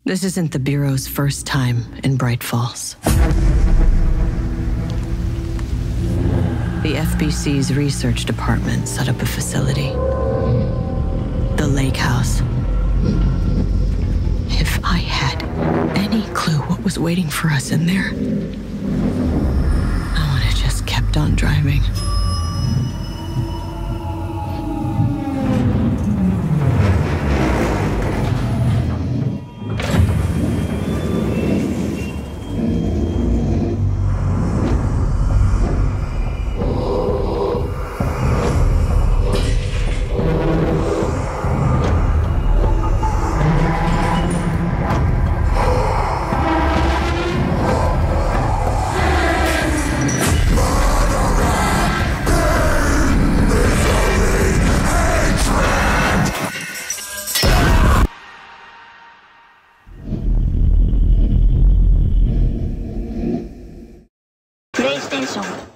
This isn't the Bureau's first time in Bright Falls. The FBC's research department set up a facility. The Lake House. If I had any clue what was waiting for us in there, I would have just kept on driving. PlayStation